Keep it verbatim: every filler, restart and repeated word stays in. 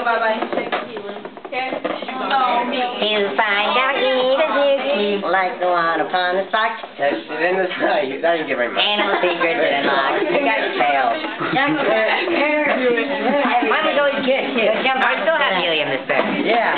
bye-bye. You find out even you cute like the one upon the spot. Touched it in the side. You didn't get very much. Animal secrets and unlocked. You got your tail. Why don't we go eat kids? I still have helium this bed. Yeah.